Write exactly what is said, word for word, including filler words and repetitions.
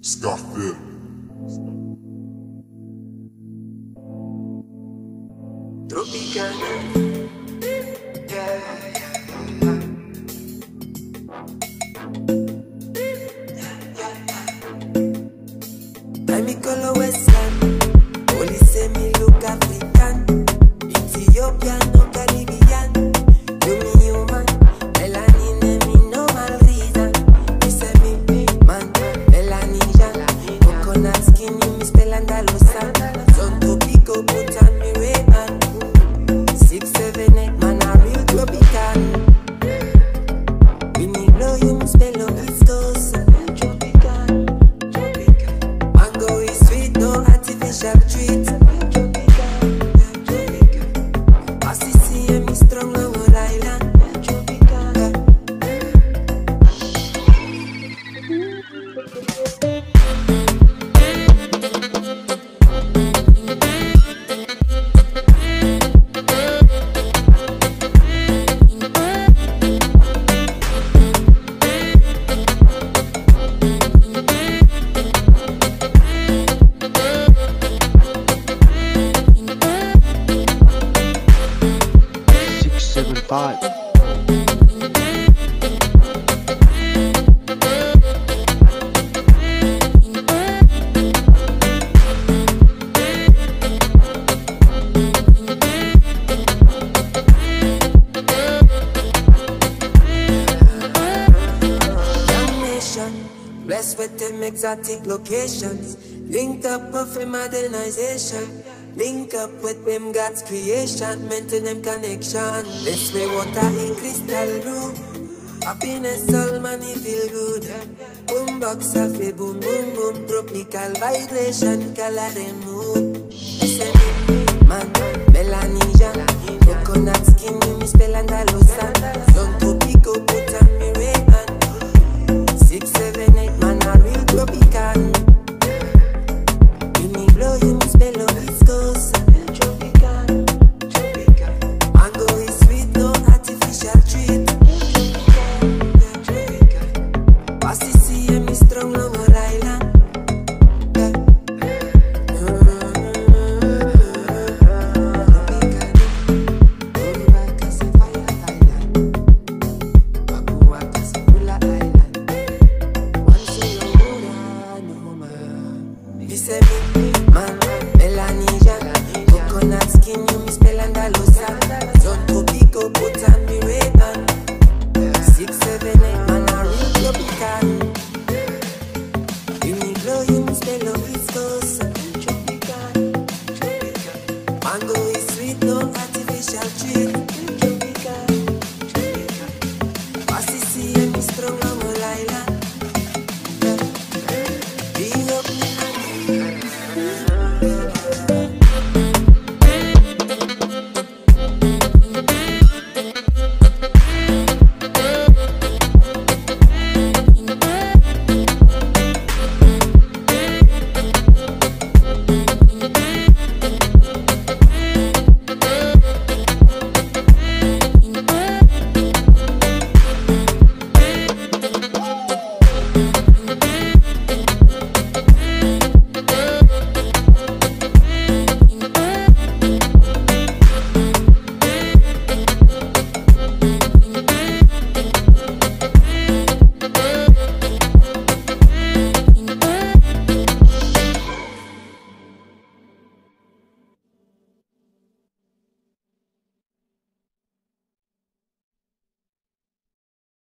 Scarfit. Tropicana. Yeah, yeah. I'm a color western. Police say me look African. Ethiopian or Caribbean. You me human. Melanin me normal reason. You say me man. Melanesian. Coconut skin you me spell Andalusian. Son tropico put on me Ray-Ban. Six, seven, eight man a real tropical. We need blow you me spell on East Coast. Tropical, tropical. Mango is sweet, no artificial treat. Tropical, tropical. As you see me strong on Rhode Island. Tropical. Seven five. Blessed with them exotic locations. Linked up with them modernization. Link up with them God's creation. Maintain them connection. This way water in crystal blue. Happiness all money feel good. Boom box of a boom boom boom. Tropical vibration color them mood. Listen man, Melanesian. Coconut skin you me spell Andalusian.